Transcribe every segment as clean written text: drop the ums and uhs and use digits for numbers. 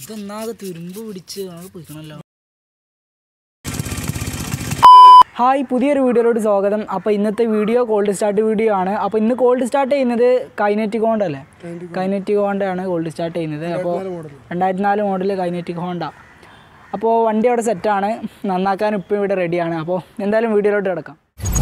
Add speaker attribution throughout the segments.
Speaker 1: ഇതൊന്നാകെ തുരുമ്പ് പിടിച്ച് നമുക്ക് പോയിക്കണല്ലോ.
Speaker 2: ഹായ്, പുതിയൊരു വീഡിയോയിലോട്ട് സ്വാഗതം. അപ്പോൾ ഇന്നത്തെ വീഡിയോ കോൾഡ് സ്റ്റാർട്ട് വീഡിയോ ആണ്. അപ്പോൾ ഇന്ന് കോൾഡ് സ്റ്റാർട്ട് ചെയ്യുന്നത് കൈനറ്റിക് ഹോണ്ട അല്ലേ? കൈനറ്റിക് ഹോണ്ടയാണ് കോൾഡ് സ്റ്റാർട്ട് ചെയ്യുന്നത്. അപ്പോൾ 2004 മോഡൽ കൈനറ്റിക് ഹോണ്ട. അപ്പോൾ വണ്ടി അവിടെ സെറ്റാണ്, നന്നാക്കാൻ ഇപ്പം ഇവിടെ റെഡിയാണ്. അപ്പോൾ എന്തായാലും വീഡിയോയിലോട്ട് കിടക്കാം.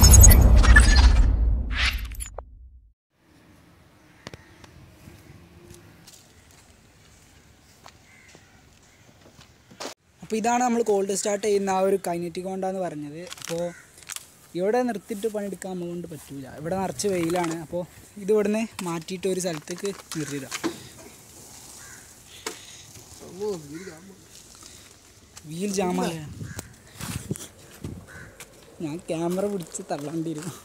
Speaker 2: അപ്പോൾ ഇതാണ് നമ്മൾ കോൾഡ് സ്റ്റാർട്ട് ചെയ്യുന്ന ആ ഒരു കൈനറ്റിക് ഹോണ്ട എന്ന് പറഞ്ഞത്. അപ്പോൾ ഇവിടെ നിർത്തിയിട്ട് പണിയെടുക്കാൻ നമ്മൾ കൊണ്ട് പറ്റില്ല, ഇവിടെ നിറച്ച് വെയിലാണ്. അപ്പോൾ ഇത് ഇവിടുന്ന് മാറ്റിയിട്ട് ഒരു സ്ഥലത്തേക്ക് നിർത്തിയതാണ്. വീൽ ജാമാണ്. ഞാൻ ക്യാമറ പിടിച്ച് തള്ളാണ്ടിരുന്നു.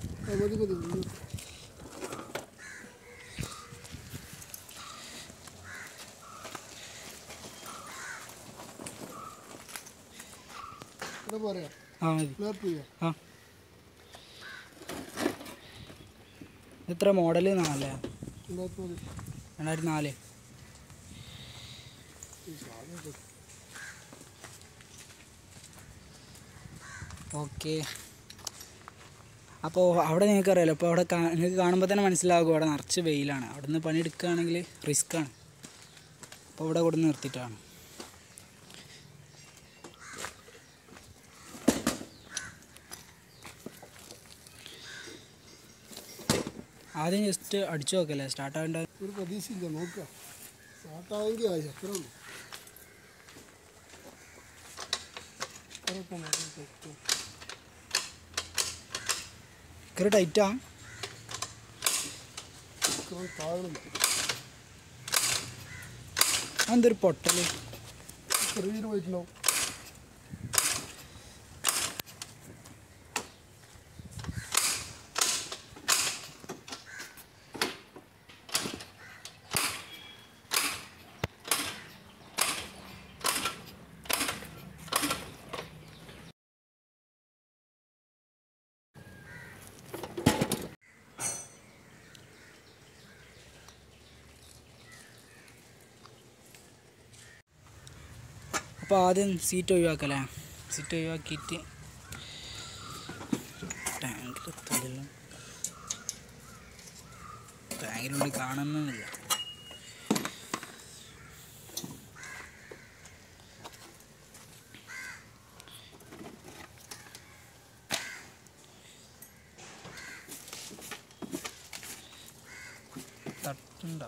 Speaker 2: എത്ര മോഡല്? 2004. ഓക്കെ. അപ്പോൾ അവിടെ നിങ്ങൾക്ക് അറിയാലോ, അപ്പോൾ അവിടെ നിങ്ങൾക്ക് കാണുമ്പോൾ തന്നെ മനസ്സിലാകും അവിടെ നിറച്ച് വെയിലാണ്. അവിടെ നിന്ന് പണിയെടുക്കുകയാണെങ്കിൽ റിസ്ക്കാണ്. അപ്പോൾ ഇവിടെ കൊണ്ട് നിർത്തിയിട്ടാണ്. ആദ്യം ജസ്റ്റ് അടിച്ചു നോക്കല്ലേ, സ്റ്റാർട്ടാകേണ്ട
Speaker 3: ഒരു പ്രതീക്ഷയില്ല. നോക്കുക, സ്റ്റാർട്ടായെങ്കിൽ ആയി അത്ര ഉള്ളൂ.
Speaker 2: ഇത്ര ടൈറ്റാ എന്തൊരു പൊട്ടല്.
Speaker 3: ചെറിയൊരു പോയിട്ടുണ്ടാവും.
Speaker 2: അപ്പോൾ ആദ്യം സീറ്റ് ഒഴിവാക്കല്ലേ, സീറ്റ് ഒഴിവാക്കിയിട്ട് ടാങ്കിലെത്തില്ലല്ലോ, ടാങ്കിലുണ്ട് കാണുന്നില്ല. തട്ടുണ്ടോ?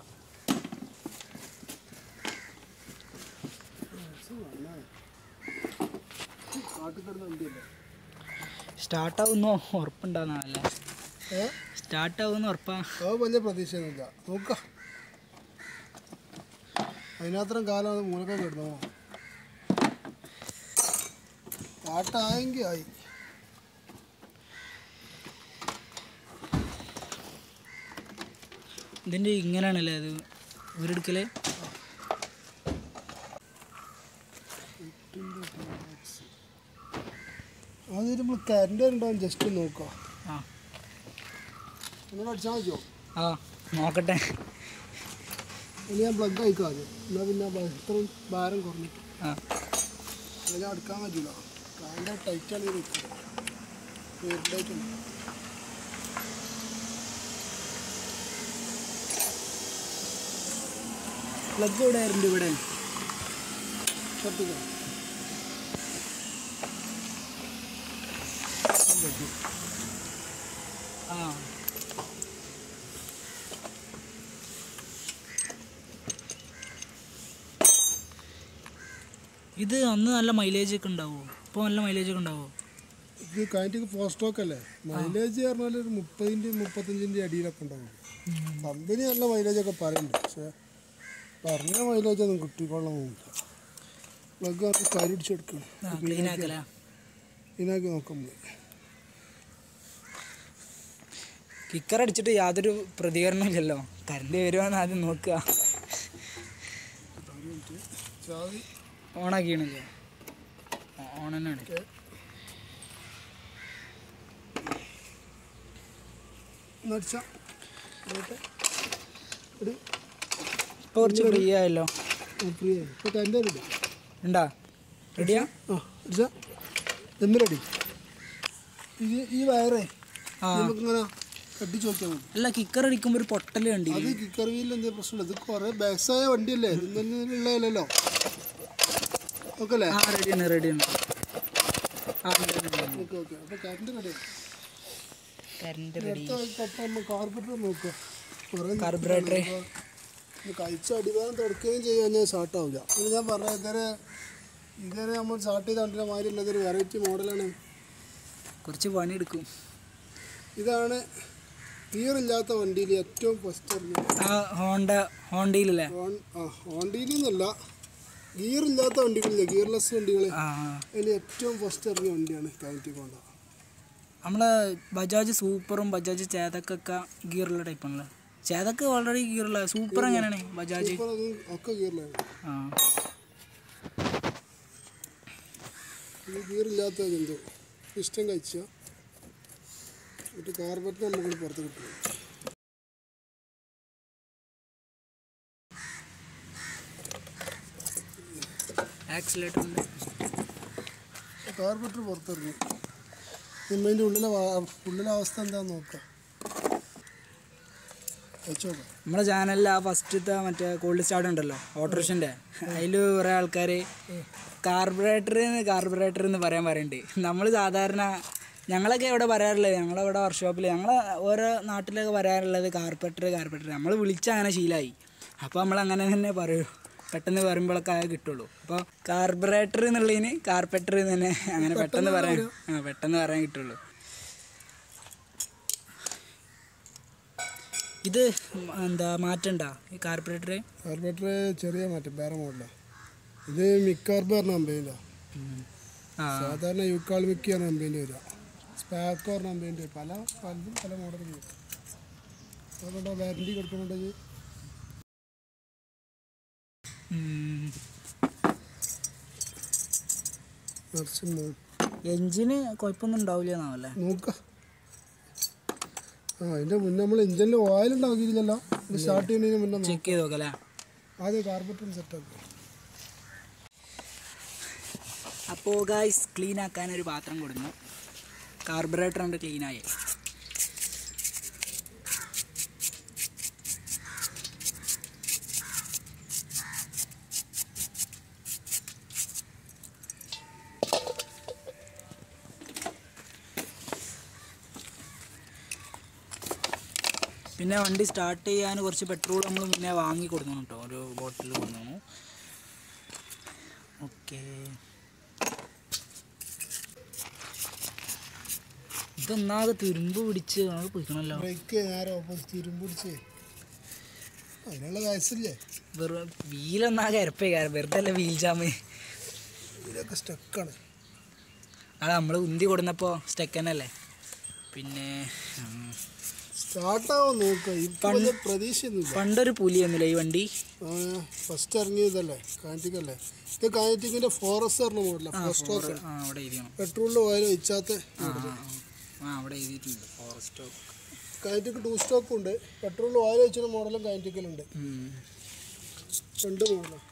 Speaker 2: സ്റ്റാർട്ടാവുന്നോ ഉറപ്പുണ്ടാകുന്നതല്ലേ? സ്റ്റാർട്ടാവുന്ന ഉറപ്പാ?
Speaker 3: വലിയ പ്രതീക്ഷയൊന്നുമില്ല. നോക്കാം, അതിനത്രയും കാലം അത് മൂലക്കം കിടന്നോ. സ്റ്റാർട്ടായെങ്കിൽ ആയി.
Speaker 2: ഇതിൻ്റെ ഇങ്ങനെയാണല്ലേ അത് ഊരെടുക്കല്?
Speaker 3: അത് നമ്മൾ കറണ്ട് ഉണ്ടാവും, ജസ്റ്റ് നോക്കാം.
Speaker 2: ആ,
Speaker 3: എന്നോട് അടിച്ചാൽ മതിയോ?
Speaker 2: ആ നോക്കട്ടെ.
Speaker 3: ഇനി ഞാൻ പ്ലഗ് അയക്കാം ആദ്യം, എന്നാൽ പിന്നെ ഇത്രയും ഭാരം കുറഞ്ഞിട്ട്.
Speaker 2: ആ,
Speaker 3: അതിനെ അടുക്കാൻ പറ്റില്ല, ഭയങ്കര ടൈറ്റാണ് ഇത് വെക്കുന്നത്.
Speaker 2: പ്ലഗ് ഇവിടെ ആയിരുന്നു, ഇവിടെ
Speaker 3: ഷർട്ടിക്കാം.
Speaker 2: ആ ഇത് അന്ന് നല്ല മൈലേജ് ഒക്കെ ഉണ്ടാവുമോ? ഇപ്പോൾ നല്ല മൈലേജ് ഒക്കെ ഉണ്ടാവുമോ?
Speaker 3: ഇത് കൈനറ്റിക് ഫോർ സ്റ്റോക്ക് അല്ലേ, മൈലേജ് പറഞ്ഞാൽ ഒരു 30-35 അടിയിലൊക്കെ ഉണ്ടാവും. കമ്പനി നല്ല മൈലേജൊക്കെ പറയുന്നുണ്ട്, പക്ഷേ പറഞ്ഞ മൈലേജൊന്നും കിട്ടിക്കൊള്ളണമെന്നില്ല. പ്ലഗ് ആക്കി കരിടിച്ചെടുക്കണം, ഇതിനാക്കി നോക്കാൻ പോയി.
Speaker 2: കിക്കർ അടിച്ചിട്ട് യാതൊരു പ്രതികരണവും ഇല്ലല്ലോ. കറണ്ട് വരുവാന്ന് ആദ്യം നോക്കുക. ഓണാക്കിയാണല്ലേ? ഓൺ തന്നെയാണ്.
Speaker 3: ഇപ്പോൾ
Speaker 2: കുറച്ച് ഫ്രീ ആയല്ലോ.
Speaker 3: ഫ്രീ ആയി ഇപ്പോൾ കറണ്ട് റെഡി
Speaker 2: ഉണ്ടാ റെഡിയാ
Speaker 3: ആ അടിച്ചാ ദമ്മ് റെഡി ഈ വയറേ നമുക്കിങ്ങനെ കട്ടിച്ച് നോക്കിയാൽ മതി.
Speaker 2: അല്ല കിക്കർ അടിക്കുമ്പോൾ ഒരു പൊട്ടൽ കണ്ടി
Speaker 3: അത് കിക്കർ വീലിൽ എന്തെങ്കിലും പ്രശ്നമില്ല. ഇത് കുറേ ബാക്സായ വണ്ടിയല്ലേ ഉള്ളതല്ലോ. ഓക്കെ അല്ലേ?
Speaker 2: റെഡിയാണ് റെഡിയാണ്.
Speaker 3: ഓക്കെ ഓക്കെ അപ്പോൾ current ready.
Speaker 2: Current ready.
Speaker 3: Carburettor നോക്കുക. കുറേ
Speaker 2: കാർബറേറ്റർ
Speaker 3: കഴിച്ച അടിഭാഗം തുടക്കുകയും ചെയ്യാൻ ഞാൻ സ്റ്റാർട്ടാവില്ല. അങ്ങനെ ഞാൻ പറഞ്ഞത് ഇതുവരെ നമ്മൾ സ്റ്റാർട്ട് ചെയ്ത വണ്ടിയുടെ മാതിരി ഇതൊരു വെറൈറ്റി മോഡലാണ്.
Speaker 2: കുറച്ച് പണിയെടുക്കും.
Speaker 3: ഇതാണ് ഗിയർ ഇല്ലാത്ത വണ്ടിയിൽ ഏറ്റവും ഫസ്റ്റ്
Speaker 2: ഹോണ്ടയിലല്ലേ?
Speaker 3: ഹോണ്ടയിൽ നിന്നല്ല, ഗിയർ ഇല്ലാത്ത വണ്ടികളില്ലേ, ഗിയർലെസ് വണ്ടികൾ, അതിൽ ഏറ്റവും ഫസ്റ്റ് ഇറങ്ങിയ വണ്ടിയാണ് കൈനറ്റിക് ഹോണ്ട.
Speaker 2: നമ്മളെ ബജാജ് സൂപ്പറും ബജാജ് ചേതക്കൊക്കെ ഗിയറുള്ള ടൈപ്പാണല്ലോ. ചേതക്ക് ഓൾറെഡി ഗിയറുള്ള. സൂപ്പർ എങ്ങനെയാണ് ബജാജ്?
Speaker 3: ഒക്കെ ഗിയറിലാണ്. ഇത് ഗിയർ ഇല്ലാത്ത എന്തോ ഇഷ്ടം കഴിച്ച എന്നിട്ട് കാർബറേറ്റർ നമുക്ക് പുറത്ത് കിട്ടും.
Speaker 2: ആക്സിലേറ്റർ ഉണ്ട്.
Speaker 3: കാർബറേറ്റർ പുറത്തിറങ്ങി. അതിൻ്റെ ഉള്ളിലെ അവസ്ഥ എന്താണെന്ന് നോക്കാം.
Speaker 2: നമ്മളെ ചാനലിൽ ആ ഫസ്റ്റത്തെ മറ്റേ കോൾഡ് സ്റ്റാർട്ട് ഉണ്ടല്ലോ ഓട്ടോറിക്ഷൻ്റെ, അതിൽ കുറേ ആൾക്കാർ കാർബറേറ്റർ എന്ന് പറയുന്നുണ്ട്. നമ്മൾ സാധാരണ ഞങ്ങളൊക്കെ ഇവിടെ പറയാറുള്ളത്, ഞങ്ങളിവിടെ വർക്ക്ഷോപ്പിൽ ഞങ്ങൾ ഓരോ നാട്ടിലൊക്കെ പറയാറുള്ളത് കാർപ്പറേറ്റർ നമ്മൾ വിളിച്ച അങ്ങനെ ശീലമായി. അപ്പോൾ നമ്മൾ അങ്ങനെ തന്നെ പറയൂ, പെട്ടെന്ന് പറയുമ്പോഴൊക്കെ കിട്ടുള്ളൂ. അപ്പോൾ കാർബറേറ്റർ എന്നുള്ളതിന് കാർപ്പറേറ്റർ തന്നെ അങ്ങനെ പെട്ടെന്ന് പറയാൻ കിട്ടുള്ളൂ. ഇത് എന്താ മാറ്റണ്ട ഈ കാർബറേറ്റർ
Speaker 3: ചെറിയ മാറ്റം, വേറെ മോഡലാണ്. ഇത് മിക്കാർബ് പറഞ്ഞ കമ്പനിയിലാണ്. സാധാരണ യുക്കാൾ മിക്കി പറഞ്ഞ കമ്പനി വരിക, സ്പാക്ക് പറഞ്ഞ കമ്പനി പലതും പല മോഡലും കിട്ടും. അതുകൊണ്ട് വാറണ്ടി കൊടുക്കുന്നുണ്ട്.
Speaker 2: എഞ്ചിന് കുഴപ്പമൊന്നും ഉണ്ടാവില്ല എന്നാവല്ലേ
Speaker 3: നോക്കാം. അതിൻ്റെ മുന്നേ നമ്മൾ എഞ്ചിനിൽ ഓയിൽ ഉണ്ടാക്കിയില്ലല്ലോ, സ്റ്റാർട്ട് ചെയ്യുന്നതിന് മുന്നേ
Speaker 2: ചെക്ക് ചെയ്ത് നോക്കല്ലേ.
Speaker 3: ആദ്യം കാർബറേറ്റർ സെറ്റാക്കുക.
Speaker 2: അപ്പോൾ ഗായ്സ് ക്ലീൻ ആക്കാനൊരു പാത്രം കൊടുക്കുന്നു. കാർബറേറ്റർ ഉണ്ട് ക്ലീനായി. പിന്നെ വണ്ടി സ്റ്റാർട്ട് ചെയ്യാൻ കുറച്ച് പെട്രോൾ നമ്മൾ മുന്നേ വാങ്ങി കൊടുക്കണം കേട്ടോ, ഒരു ബോട്ടിൽ കൊടുക്കണം. ഓക്കെ, ഇതൊന്നാകെ തുരുമ്പ് പിടിച്ച് നമ്മൾ പോയിക്കണല്ലോ.
Speaker 3: ബ്രേക്ക് നേരെ ഓപ്പോസിറ്റ് തുരുമ്പ് പിടിച്ച് അതിനുള്ള വയസ്സില്ലേ.
Speaker 2: വീലൊന്നാകെ ഇരപ്പേക്കാറ്, വെറുതെ അല്ല വീൽ ജാമ്.
Speaker 3: ഇതിലൊക്കെ സ്റ്റക്കാണ്.
Speaker 2: അത് നമ്മൾ ഉന്തി കൊടുന്നപ്പോൾ സ്റ്റക്ക് തന്നെ അല്ലേ. പിന്നെ
Speaker 3: സ്റ്റാർട്ടാവാൻ നോക്കുക, പ്രതീക്ഷയൊന്നുമില്ല.
Speaker 2: പണ്ടൊരു പുലിയൊന്നുമില്ല ഈ വണ്ടി.
Speaker 3: ഫസ്റ്റ് ഇറങ്ങിയതല്ലേ കാനറ്റിക്കല്ലേ. ഇത് കാനറ്റിക്കിൻ്റെ ഫോറസ്റ്റ് പറഞ്ഞ മോഡലാണ്. പെട്രോളിൽ ഓയിൽ വെച്ചാത്ത
Speaker 2: അവിടെ എഴുതിയിട്ടുണ്ട് ഫോറസ്റ്റ്.
Speaker 3: കാനറ്റിക്ക് 2 സ്റ്റോക്കും ഉണ്ട്. പെട്രോളിൽ ഓയിൽ വെച്ചുള്ള മോഡലും കാനറ്റിക്കലുണ്ട്. 2 മോഡലാണ്.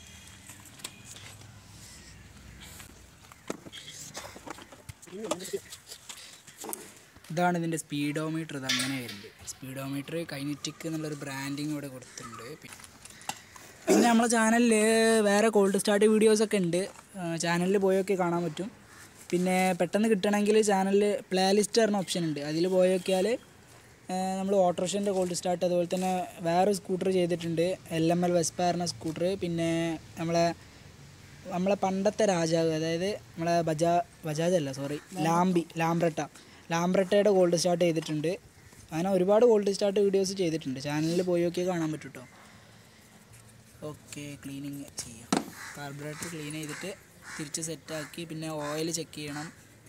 Speaker 2: ഇതാണ് ഇതിൻ്റെ സ്പീഡോമീറ്റർ. ഇത് അങ്ങനെ വരുന്നുണ്ട്. സ്പീഡോമീറ്റർ കൈനറ്റിക് എന്നുള്ളൊരു ബ്രാൻഡിങ് ഇവിടെ കൊടുത്തിട്ടുണ്ട്. പിന്നെ നമ്മളെ ചാനലിൽ വേറെ കോൾഡ് സ്റ്റാർട്ട് വീഡിയോസൊക്കെ ഉണ്ട്, ചാനലിൽ പോയൊക്കെ കാണാൻ പറ്റും. പിന്നെ പെട്ടെന്ന് കിട്ടണമെങ്കിൽ ചാനലിൽ പ്ലേലിസ്റ്റ് പറഞ്ഞ ഓപ്ഷൻ ഉണ്ട്, അതിൽ പോയി നോക്കിയാൽ നമ്മൾ ഓട്ടോറിക്ഷൻ്റെ കോൾഡ് സ്റ്റാർട്ട്, അതുപോലെ തന്നെ വേറെ സ്കൂട്ടർ ചെയ്തിട്ടുണ്ട്, LML വെസ്പ പറഞ്ഞ സ്കൂട്ടർ. പിന്നെ നമ്മളെ പണ്ടത്തെ രാജാവ്, അതായത് നമ്മളെ ബജാജ് അല്ല സോറി ലാംബ്രട്ടയുടെ കോൾഡ് സ്റ്റാർട്ട് ചെയ്തിട്ടുണ്ട്. അങ്ങനെ ഒരുപാട് കോൾഡ് സ്റ്റാർട്ട് വീഡിയോസ് ചെയ്തിട്ടുണ്ട്, ചാനലിൽ പോയി നോക്കിയാൽ കാണാൻ പറ്റും കേട്ടോ. ഓക്കെ, ക്ലീനിങ് ചെയ്യാം. കാർബറേറ്റർ ക്ലീൻ ചെയ്തിട്ട് തിരിച്ച് സെറ്റാക്കി പിന്നെ ഓയിൽ ചെക്ക് ചെയ്യണം.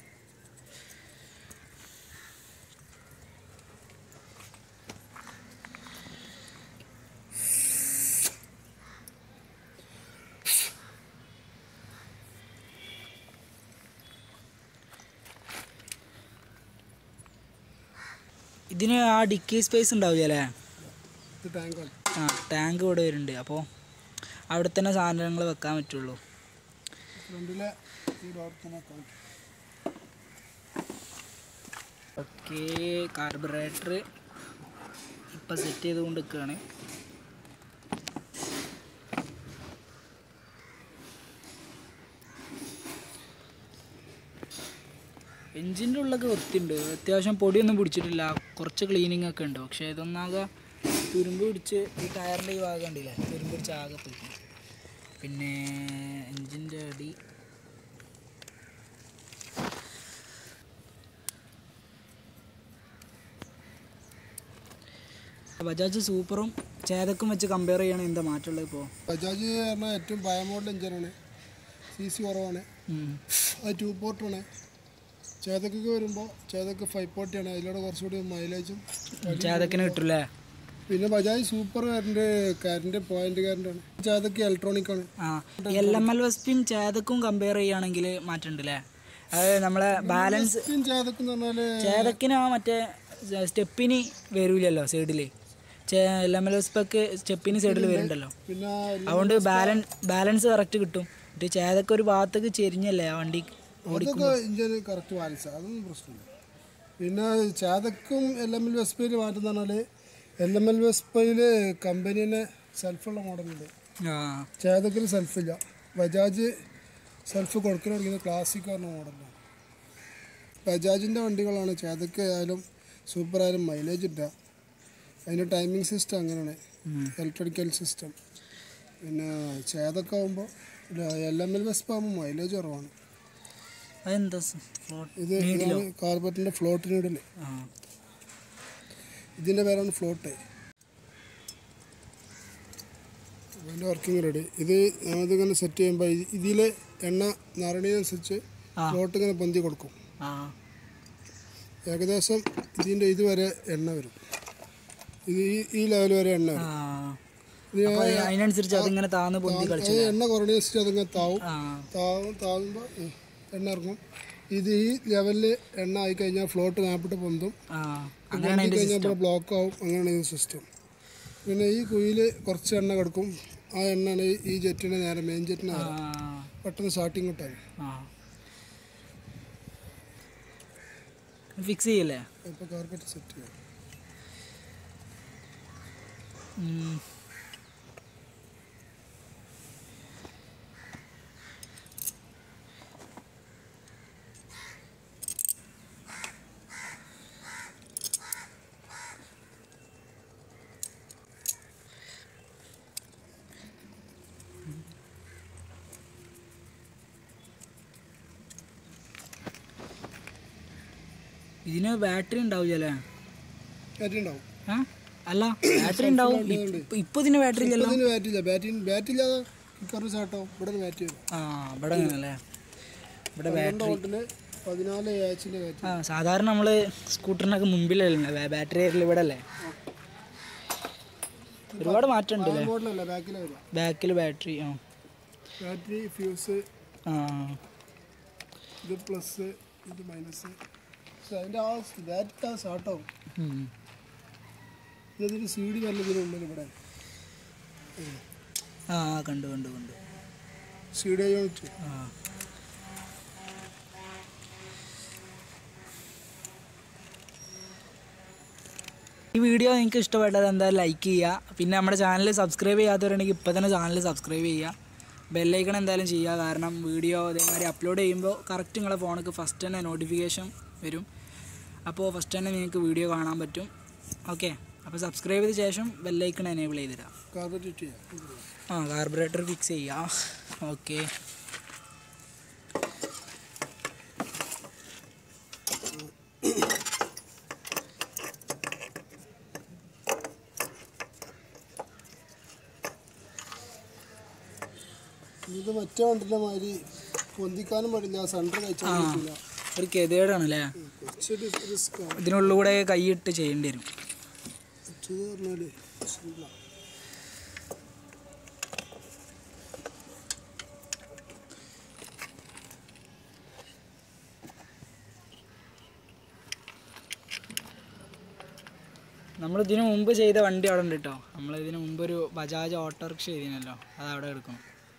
Speaker 2: ഇതിന് ആ ഡിക്കി സ്പേസ് ഉണ്ടാവില്ല അല്ലേ? ടാങ്ക് ഇവിടെ വരുന്നുണ്ട്. അപ്പോൾ അവിടെ തന്നെ സാധനങ്ങൾ വെക്കാൻ പറ്റുള്ളൂ.
Speaker 3: ഫ്രണ്ടിലെ ഈ ഡോർ തന്നെ വെക്കാൻ പറ്റും.
Speaker 2: ഓക്കെ, കാർബറേറ്റർ ഇപ്പം സെറ്റ് ചെയ്തുകൊണ്ട് നിൽക്കുകയാണ്. എൻജിൻ്റെ ഉള്ളൊക്കെ വൃത്തിയുണ്ട്, അത്യാവശ്യം പൊടിയൊന്നും പിടിച്ചിട്ടില്ല, കുറച്ച് ക്ലീനിങ് ഒക്കെ ഉണ്ട്. പക്ഷേ ഇതൊന്നാകെ തുരുമ്പ് പിടിച്ച് ഈ ടയറിൻ്റെ ഈ ഭാഗം ഉണ്ടല്ലേ, തുരുമ്പ് പിടിച്ച് ആകെ പോയി. പിന്നെ എൻജിൻ്റെ അടി ബജാജ് സൂപ്പറും ചേതക്കും വെച്ച് കമ്പയർ ചെയ്യണമെങ്കിൽ എന്താ മാറ്റമുള്ളത്? ഇപ്പോൾ
Speaker 3: ബജാജ് പറഞ്ഞാൽ ഏറ്റവും പഴയ മോഡൽ എഞ്ചിനാണ്, CC കുറവാണ്, അത് 2 പോർട്ടാണ്. ചേതക്കൊക്കെ വരുമ്പോൾ ചേതക്ക് 540 ആണ്, അതിലൂടെ കുറച്ചുകൂടി മൈലേജും
Speaker 2: ചേതക്കിന് കിട്ടില്ലേ.
Speaker 3: പിന്നെ ബജാജ് സൂപ്പർ കറണ്ട് പോയിന്റ് കറണ്ടാണ്, ചേതക്ക് ഇലക്ട്രോണിക് ആണ്.
Speaker 2: LML വെസ്പിയും ചേതക്കും കമ്പയർ ചെയ്യുകയാണെങ്കിൽ മാറ്റമുണ്ട് അല്ലേ? അതായത് നമ്മളെ ബാലൻസ്
Speaker 3: ചേതക്കെന്ന് പറഞ്ഞാൽ
Speaker 2: ചേതക്കിന് മറ്റേ സ്റ്റെപ്പിന് വരില്ലല്ലോ സൈഡിൽ, LML വെസ്പൊക്കെ സ്റ്റെപ്പിന് സൈഡിൽ വരുന്നുണ്ടല്ലോ,
Speaker 3: പിന്നെ
Speaker 2: അതുകൊണ്ട് ബാലൻസ് കറക്റ്റ് കിട്ടും. എന്നിട്ട് ചേതക്ക് ഒരു ഭാഗത്തേക്ക് ചെരിഞ്ഞല്ലേ ആ വണ്ടി
Speaker 3: അതൊക്കെ ഇഞ്ചിന് കറക്റ്റ് ബാലൻസ്, അതൊന്നും പ്രശ്നമില്ല. പിന്നെ ചേതക്കും LML വെസ്പയിൽ മാറ്റം എന്ന് പറഞ്ഞാൽ LML വെസ്പയിൽ കമ്പനീനെ സെൽഫുള്ള മോഡലുണ്ട്, ചേതക്കിന് സെൽഫില്ല. ബജാജ് സെൽഫ് കൊടുക്കുന്ന തുടങ്ങിയത് ക്ലാസിക് പറഞ്ഞ മോഡലാണ്. ബജാജിൻ്റെ വണ്ടികളാണ് ചേതക്ക് ആയാലും സൂപ്പർ ആയാലും മൈലേജ് ഇല്ല. അതിൻ്റെ ടൈമിംഗ് സിസ്റ്റം അങ്ങനെയാണ്, ഇലക്ട്രിക്കൽ സിസ്റ്റം. പിന്നെ ചേതക്ക് ആകുമ്പോൾ LML വെസ്പ ആകുമ്പോൾ മൈലേജ് കുറവാണ്.
Speaker 2: അതെന്താ
Speaker 3: ഇത് കാർബറ്റിൻ്റെ ഫ്ലോട്ടിനിടല്, ഇതിൻ്റെ പേരാണ് ഫ്ലോട്ട്. അതിൻ്റെ വർക്കിംഗ് റെഡി. ഇത് നമ്മളിങ്ങനെ സെറ്റ് ചെയ്യുമ്പോൾ ഇതിൽ എണ്ണ നിറണതിനനുസരിച്ച് ഫ്ലോട്ട് ഇങ്ങനെ പൊന്തി കൊടുക്കും. ഏകദേശം ഇതിൻ്റെ ഇതുവരെ എണ്ണ വരും, ഇത് ഈ ലെവൽ വരെ എണ്ണ വരും.
Speaker 2: അതിനനുസരിച്ച് അതിങ്ങനെ താന്ന് പൊന്തി കളിച്ചു
Speaker 3: എണ്ണ കുറഞ്ഞനുസരിച്ച് അതിങ്ങനെ താവുമ്പോൾ എണ്ണ ഇറങ്ങും. ഇത് ഈ ലെവലിൽ എണ്ണ ആയിക്കഴിഞ്ഞാൽ ഫ്ലോട്ട് നാപ്പിട്ട് പൊന്തും, കഴിഞ്ഞാൽ ബ്ലോക്ക് ആവും. അങ്ങനെയാണ് ഈ സിസ്റ്റം. പിന്നെ ഈ കുഴിയിൽ കുറച്ച് എണ്ണ കിടക്കും, ആ എണ്ണയാണ് ഈ ജെറ്റിന് നേരെ മെയിൻ ജെറ്റിന് നേരെ പെട്ടെന്ന് സ്റ്റാർട്ടിങ് കിട്ടാൻ.
Speaker 2: ഫിക്സ് ചെയ്യല്ലേ?
Speaker 3: ഇപ്പോൾ കാർപ്പറ്റ് സെറ്റ് ചെയ്യാം.
Speaker 2: ഇതിന് ബാറ്ററി ഉണ്ടാവില്ലേ?
Speaker 3: ബാറ്ററി ഉണ്ടാവും.
Speaker 2: അല്ല ബാറ്ററി ഉണ്ടാവും. ഇപ്പൊ ഇതിന് ബാറ്ററി ഇല്ലല്ലോ.
Speaker 3: ബാറ്ററി ഇല്ല, ബാറ്ററി ഇല്ലാതെ കിക്കറ് സ്റ്റാർട്ടാവും. ഇവിടെ ബാറ്ററി വരും.
Speaker 2: ഇവിടെ അല്ലേ, ഇവിടെ ബാറ്ററി
Speaker 3: 14 AHന്റെ ബാറ്ററി.
Speaker 2: സാധാരണ നമ്മള് സ്കൂട്ടറിനൊക്കെ മുമ്പിലല്ലേ ബാറ്ററി ഇവിടെ അല്ലേ. ഒരുപാട് മാറ്റം ഉണ്ട് ബാക്കിൽ ബാറ്ററി.
Speaker 3: ബാറ്ററി ഫ്യൂസ്, ഇത് പ്ലസ് ഇത് മൈനസ്. അതിൻ്റെ ബാറ്ററി സ്റ്റാർട്ടാവും. ഇതൊരു CD വല്ലതിനുള്ളിൽ ഇവിടെ
Speaker 2: കണ്ടു
Speaker 3: CD യൂണിറ്റ്.
Speaker 2: ഈ വീഡിയോ നിങ്ങൾക്ക് ഇഷ്ടപ്പെട്ടത് എന്തായാലും ലൈക്ക് ചെയ്യുക. പിന്നെ നമ്മുടെ ചാനൽ സബ്സ്ക്രൈബ് ചെയ്യാത്തവരുണ്ടെങ്കിൽ ഇപ്പോൾ തന്നെ ചാനൽ സബ്സ്ക്രൈബ് ചെയ്യുക. ബെല്ലൈക്കൺ എന്തായാലും ചെയ്യുക, കാരണം വീഡിയോ അതേമാതിരി അപ്ലോഡ് ചെയ്യുമ്പോൾ കറക്റ്റ് നിങ്ങളുടെ ഫോണിലേക്ക് ഫസ്റ്റ് തന്നെ നോട്ടിഫിക്കേഷൻ വരും. അപ്പോൾ ഫസ്റ്റ് തന്നെ നിങ്ങൾക്ക് വീഡിയോ കാണാൻ പറ്റും. ഓക്കെ, അപ്പോൾ സബ്സ്ക്രൈബ് ചെയ്ത ശേഷം ബെല്ലൈക്കൺ എനേബിൾ ചെയ്തിടാം. കാർബറേറ്റർ ഫിക്സ് ചെയ്യാം. ഓക്കെ,
Speaker 3: ഇത് മറ്റേ വണ്ടിൻ്റെ മാതിരി പൊന്തിക്കാനും പാടില്ല, സെൻറ്റർ കഴിച്ചാൽ പറ്റില്ല.
Speaker 2: ഒരു ഗതികേടാണ് അല്ലേ. ഇതിനുള്ളിലൂടെ കൈയിട്ട് ചെയ്യേണ്ടി വരും.
Speaker 3: പറഞ്ഞാൽ
Speaker 2: നമ്മൾ ഇതിനു മുമ്പ് ചെയ്ത വണ്ടി അവിടെ ഉണ്ട് കേട്ടോ. നമ്മൾ ഇതിനു മുമ്പ് ഒരു ബജാജ് ഓട്ടോറിക്ഷ ചെയ്തിനല്ലോ, അത് അവിടെ എടുക്കണം.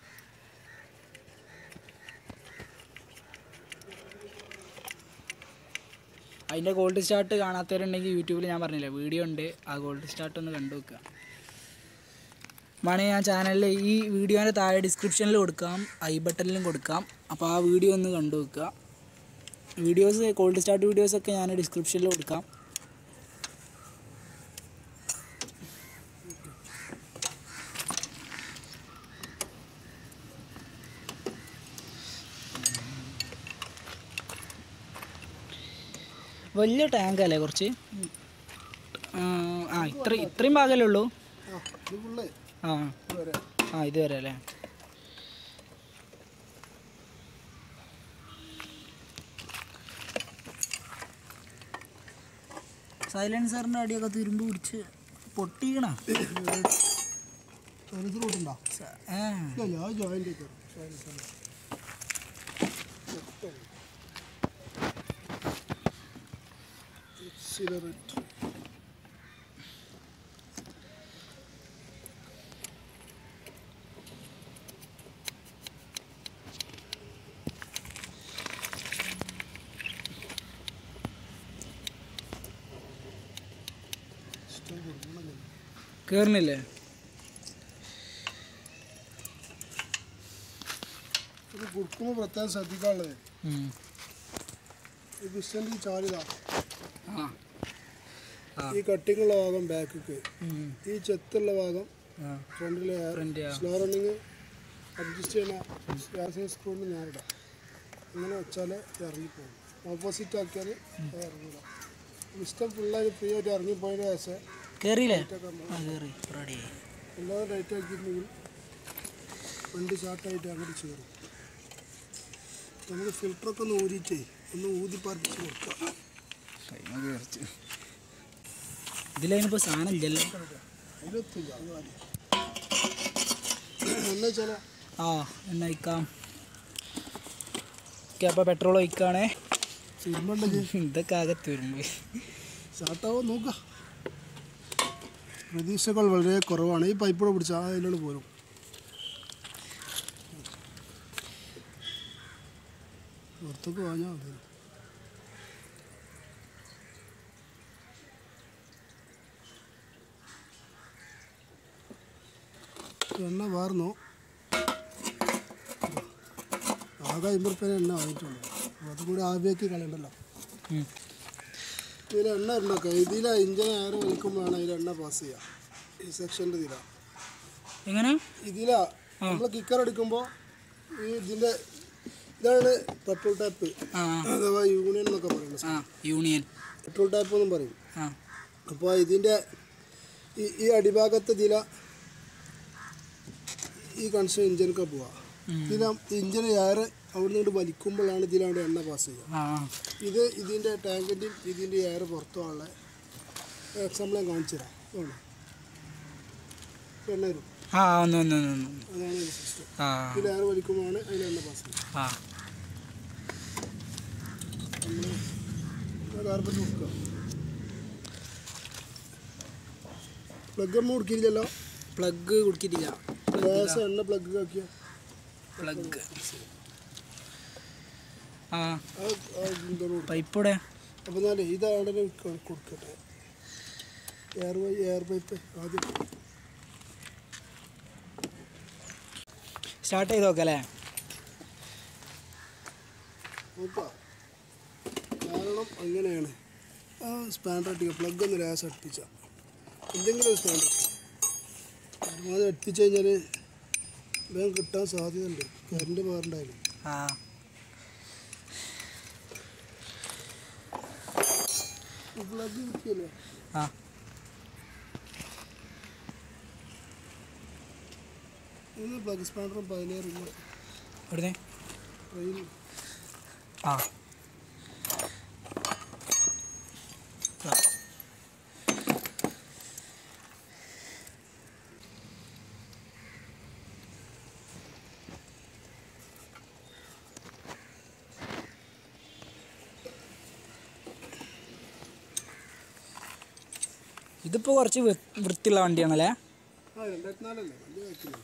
Speaker 2: അതിൻ്റെ ഗോൾഡ് സ്റ്റാർട്ട് കാണാത്തവരുണ്ടെങ്കിൽ യൂട്യൂബിൽ ഞാൻ പറഞ്ഞില്ലേ വീഡിയോ ഉണ്ട്, ആ ഗോൾഡ് സ്റ്റാർട്ട് ഒന്ന് കണ്ടു വെക്കുക. വേണമെങ്കിൽ ഞാൻ ചാനലിൽ ഈ വീഡിയോൻ്റെ താഴെ ഡിസ്ക്രിപ്ഷനിൽ കൊടുക്കാം, ഐ ബട്ടണിലും കൊടുക്കാം. അപ്പോൾ ആ വീഡിയോ ഒന്ന് കണ്ടു വെക്കുക. വീഡിയോസ് ഗോൾഡ് സ്റ്റാർട്ട് വീഡിയോസൊക്കെ ഞാൻ ഡിസ്ക്രിപ്ഷനിൽ കൊടുക്കാം. വലിയ ടാങ്കല്ലേ കുറച്ച്? ഇത്രയും ഭാഗമല്ലേ ഉള്ളൂ? ഇതുവരെ അല്ലേ? സൈലൻസറിൻ്റെ അടിയൊക്കെ തുരുമ്പ് പിടിച്ച് പൊട്ടിക്കണ. കേറുന്നില്ലേ?
Speaker 3: ഇത് കൊടുക്കുമ്പോൾ പ്രത്യേകം ശ്രദ്ധിക്കാനുള്ളത് ഈ പിസ്റ്റൻ്റെ ചാലിതാ, ഈ കട്ടിങ്ങുള്ള ഭാഗം ബാക്കിക്ക്, ഈ ചെത്തുള്ള ഭാഗം ഫ്രണ്ടിലെ സ്ലോ റണ്ണിങ് അഡ്ജസ്റ്റ് ചെയ്യണ സ്ക്രൂന്ന് ഞാനിടാം. ഇങ്ങനെ വെച്ചാൽ ഇറങ്ങിപ്പോകും. ഓപ്പോസിറ്റ് ആക്കിയാൽ ഇറങ്ങില്ല. പിസ്റ്റൻ ഫുള്ളായി ഫ്രീ ആയിട്ട് ഇറങ്ങിപ്പോയതിന് ശേഷം
Speaker 2: കേറിയില്ലേ?
Speaker 3: എല്ലാവരും ടൈറ്റ് ആക്കിയിട്ടുണ്ടെങ്കിൽ വണ്ടി ഷാർട്ടായിട്ട് അങ്ങോട്ട് ചേരും. നമുക്ക് ഫിൽറ്ററൊക്കെ ഒന്ന് ഊരിയിട്ടേ ഒന്ന് ഊതി പാർപ്പിച്ച് കൊടുക്കാം.
Speaker 2: ഇതിലതിനിപ്പോൾ സാധനം ഇല്ലല്ലോ.
Speaker 3: അതിലൊത്തില്ല, അത് മതി. എന്നാ വെച്ചാൽ
Speaker 2: എണ്ണ ഒഴിക്കാം. ഓക്കെ, അപ്പോൾ പെട്രോൾ ഒഴിക്കുകയാണേ. ഇതൊക്കെ ആകെ തുരുമ്പ്.
Speaker 3: ഷാർട്ടാവോ നോക്കാം. പ്രതീക്ഷകൾ വളരെ കുറവാണ്. ഈ പൈപ്പോടെ പിടിച്ചാൽ അതിലോട് പോരും. പുറത്തൊക്കെ വാങ്ങാൻ മതി. എണ്ണ വാർന്നു. ആകെ 50 റുപ്യ എണ്ണ വാങ്ങിയിട്ടുള്ളൂ. അതും കൂടി ആവിയാക്കി കളയണ്ടല്ലോ. ഇതിൽ എണ്ണ ഉണ്ടാക്കുക. ഇതിലെ ഇഞ്ചിന് എയർ വലിക്കുമ്പോഴാണ് അതിൽ എണ്ണ പാസ് ചെയ്യുക. ഈ സെക്ഷൻ്റെ ഇതിലാണ്.
Speaker 2: എങ്ങനെ?
Speaker 3: ഇതിലാ നമ്മൾ കിക്കർ എടുക്കുമ്പോൾ ഈ ഇതിൻ്റെ ഇതാണ് പെട്രോൾ ടാപ്പ് അഥവാ യൂണിയൻ എന്നൊക്കെ പറയുന്നത്.
Speaker 2: യൂണിയൻ
Speaker 3: പെട്രോൾ ടാപ്പ് എന്നും പറയും. അപ്പോൾ ഇതിൻ്റെ ഈ അടിഭാഗത്ത് ഇതില ഈ കണക്ഷൻ ഇഞ്ചിനൊക്കെ പോവുക. ഇതിലെ ഇഞ്ചിന് എയർ അവിടെ നിന്ന് വലിക്കുമ്പോഴാണ് ഇതിലാണ് എണ്ണ പാസ് ചെയ്യുക. ഇതിൻ്റെ ടാങ്കിൻ്റെയും ഇതിൻ്റെ എയർ പുറത്തു പോകാനുള്ള എക്സാമ്പിൾ ഞാൻ കാണിച്ചു തരാം. എണ്ണ വരും. അതാണ് സിസ്റ്റം. ഇതിൽ എയർ വലിക്കുമ്പോഴാണ് അതിൽ എണ്ണ പാസ് ചെയ്യുക. നമ്മൾ കാർബറ്റ് കൊടുക്കുക. പ്ലഗ് ഒന്നും കൊടുക്കില്ലല്ലോ.
Speaker 2: പ്ലഗ് കൊടുക്കിട്ടില്ല.
Speaker 3: ഗ്യാസ് എണ്ണ പ്ലഗ് ആക്കിയ
Speaker 2: പ്ലഗ് പൈപ്പോടെ.
Speaker 3: അപ്പോൾ എന്നാലേ ഇതാണ് കൊടുക്കട്ടെ. എയർ പൈപ്പ് ആദ്യം
Speaker 2: സ്റ്റാർട്ട് ചെയ്ത് നോക്കല്ലേ?
Speaker 3: നോക്കാം. കാരണം അങ്ങനെയാണ്. സ്പാൻഡർ അടിക്കുക. പ്ലഗ് ഒന്ന് ലേശം അടുപ്പിച്ച എന്തെങ്കിലും ഒരു സ്പാൻഡർ അത് അടുപ്പിച്ച് കഴിഞ്ഞാൽ വേഗം കിട്ടാൻ സാധ്യതയുണ്ട്. കറണ്ട് മാറണ്ടായാലും പ്ലഗ് കിട്ടിയല്ലേ? ഇന്ന് പ്ലഗ് സ്പാൻഡറും 17 ഇല്ല.
Speaker 2: ട്രെയിൻ ഇതിപ്പോൾ കുറച്ച് വൃത്തിയുള്ള വണ്ടിയാണല്ലേ?
Speaker 3: ആ 2004 അല്ലേ, വലിയ ബൈക്കില്ല.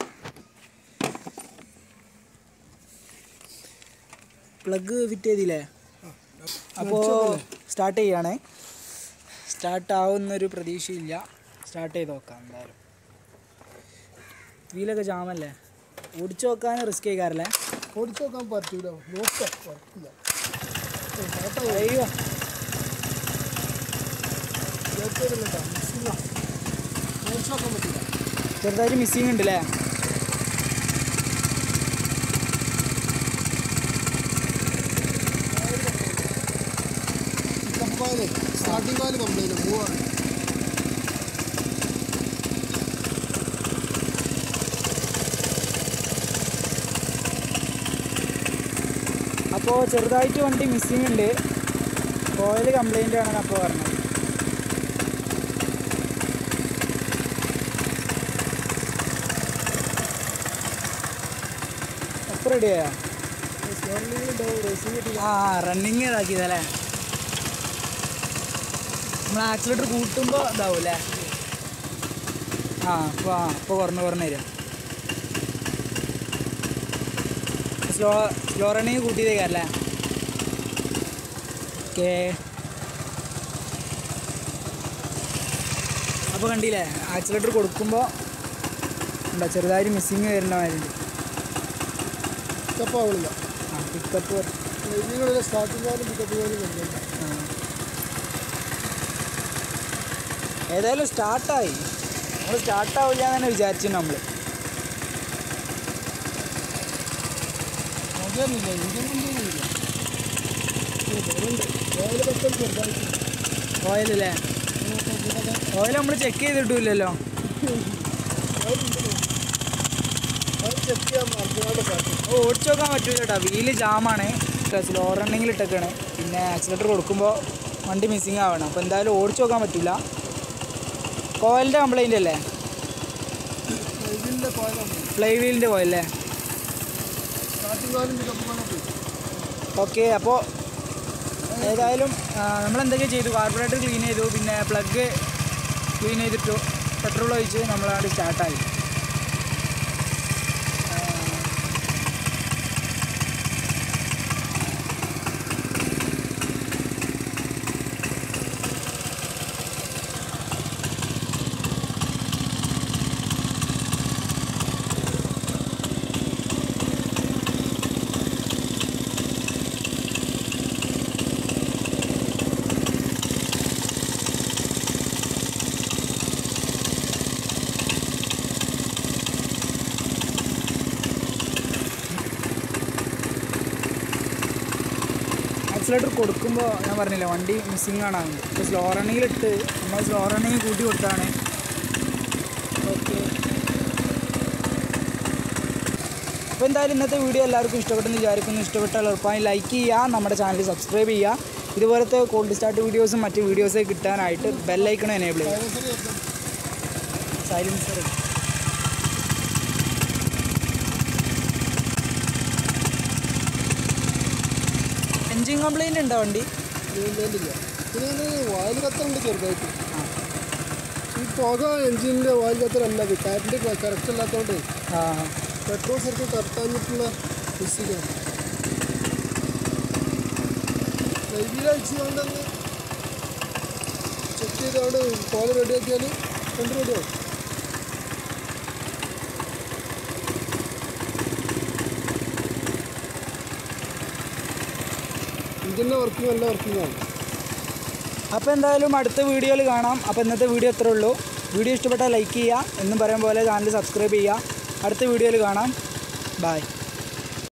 Speaker 2: പ്ലഗ് ഫിറ്റ് ചെയ്തില്ലേ? അപ്പോൾ സ്റ്റാർട്ട് ചെയ്യാണ്. സ്റ്റാർട്ടാവുന്നൊരു പ്രതീക്ഷയില്ല. സ്റ്റാർട്ട് ചെയ്ത് നോക്കാം എന്തായാലും. വീലൊക്കെ ജാമല്ലേ? ഓടിച്ചു നോക്കാൻ റിസ്ക് ചെയ്ക്കാറില്ലേ?
Speaker 3: ഓടിച്ചു നോക്കാൻ പറ്റൂല, നോക്കാം കുഴപ്പമില്ല.
Speaker 2: അയ്യോ
Speaker 3: ഓടിച്ചു നോക്കാൻ പറ്റില്ല.
Speaker 2: ചെറുതായിട്ട് മിസ്സിങ് ഉണ്ടല്ലേ?
Speaker 3: സ്റ്റാർട്ടിംഗ് കാല് കംപ്ലൈൻറ്റ് മൂവാണ്.
Speaker 2: അപ്പോൾ ചെറുതായിട്ട് വണ്ടി മിസ്സിങ് ഉണ്ട്. ഓയിൽ കംപ്ലൈൻ്റ് ആണെന്ന് അപ്പോൾ പറഞ്ഞത്. അപ്പോൾ റെഡിയായോ? ആ റണ്ണിങ് ഇതാക്കിയതല്ലേ? നമ്മൾ ആക്സിലേറ്റർ കൂട്ടുമ്പോൾ ഇതാവും അല്ലേ? അപ്പോൾ കുറഞ്ഞ് തരാം. സ്ലോ റണ്ണിങ് കൂട്ടിയതേക്കല്ലേ? ഓക്കേ. അപ്പോൾ കണ്ടില്ലേ, ആക്സിലേറ്റർ കൊടുക്കുമ്പോൾ ഉണ്ടോ ചെറുതായിട്ട് മിസ്സിങ് വരുന്ന മാതിരി.
Speaker 3: പിക്കപ്പ് ആവില്ല.
Speaker 2: പിക്കപ്പ്
Speaker 3: സ്റ്റാർട്ടിംഗ് കാലും പിക്കപ്പ് കാലും കംപ്ലൈൻറ്റ്.
Speaker 2: ഏതായാലും സ്റ്റാർട്ടായി. നമ്മൾ സ്റ്റാർട്ടാവില്ല എന്ന് തന്നെ വിചാരിച്ചു നമ്മൾ. ഓയിലല്ലേ? ഓയിൽ നമ്മൾ ചെക്ക് ചെയ്തിട്ടില്ലല്ലോ. ഓടിച്ചു നോക്കാൻ പറ്റൂല കേട്ടോ, വീല് ജാമാണ്. സ്ലോ റണ്ണിങ്ങിൽ ഇട്ടൊക്കെയാണ്. പിന്നെ ആക്സിലേറ്റർ കൊടുക്കുമ്പോൾ വണ്ടി മിസ്സിങ് ആവണം. അപ്പോൾ എന്തായാലും ഓടിച്ചു നോക്കാൻ പറ്റില്ല. കോയിലിൻ്റെ കംപ്ലൈൻ്റ് അല്ലേ? ഫ്ലൈ വീലിൻ്റെ കോയിലല്ലേ? ഓക്കെ. അപ്പോൾ ഏതായാലും നമ്മളെന്തൊക്കെ ചെയ്തു? കാർബറേറ്റർ ക്ലീൻ ചെയ്തു, പിന്നെ പ്ലഗ് ക്ലീൻ ചെയ്തിട്ടു, പെട്രോൾ ഒഴിച്ച് നമ്മളവിടെ സ്റ്റാർട്ടായി. ആക്സിലേറ്റർ കൊടുക്കുമ്പോൾ ഞാൻ പറഞ്ഞില്ല വണ്ടി മിസ്സിങ് ആണ്. ഇപ്പോൾ സ്ലോ റണ്ണിങ്ങിലിട്ട് നമ്മൾ സ്ലോ റണ്ണിങ് കൂട്ടി കൊടുത്താണ്. ഓക്കെ. അപ്പോൾ എന്തായാലും ഇന്നത്തെ വീഡിയോ എല്ലാവർക്കും ഇഷ്ടപ്പെട്ടെന്ന് വിചാരിക്കുന്നു. ഇഷ്ടപ്പെട്ടാൽ ഉറപ്പായും ലൈക്ക് ചെയ്യുക, നമ്മുടെ ചാനൽ സബ്സ്ക്രൈബ് ചെയ്യുക. ഇതുപോലത്തെ കോൾഡ് സ്റ്റാർട്ട് വീഡിയോസും മറ്റ് വീഡിയോസൊക്കെ കിട്ടാനായിട്ട് ബെല്ലൈക്കൺ എനേബിൾ ചെയ്യുക. സൈലൻസർ എൻജിൻ കംപ്ലൈൻറ്റ് ഉണ്ടോ വണ്ടി?
Speaker 3: ഇല്ല. പിന്നെ വായിൽ കത്തറുണ്ട് ചെറുതായിട്ട്. ഈ പുക എൻജിൻ്റെ വായിൽ കത്തറല്ല, അത് കറണ്ട് കറക്റ്റ് അല്ലാത്തതുകൊണ്ട് പെട്രോൾ സർക്കിൾ കറക്റ്റാഞ്ഞിട്ടുള്ള മിസ്സിങ്ങാണ്. വൈകിട്ടയച്ചുകൊണ്ടൊന്ന് ചെക്ക് ചെയ്തവിടെ കോല റെഡിയാക്കിയാൽ കൊണ്ട് റെഡിയാവും. ഇതിൻ്റെ വർക്കിംഗ് നല്ല വർക്കിംഗാണ്.
Speaker 2: അപ്പോൾ എന്തായാലും അടുത്ത വീഡിയോയിൽ കാണാം. അപ്പോൾ ഇന്നത്തെ വീഡിയോ ഇത്രേ ഉള്ളൂ. വീഡിയോ ഇഷ്ടപ്പെട്ടാൽ ലൈക്ക് ചെയ്യുക, എന്നും പറയാൻ പോലെ ചാനൽ സബ്സ്ക്രൈബ് ചെയ്യുക. അടുത്ത വീഡിയോയിൽ കാണാം. ബൈ.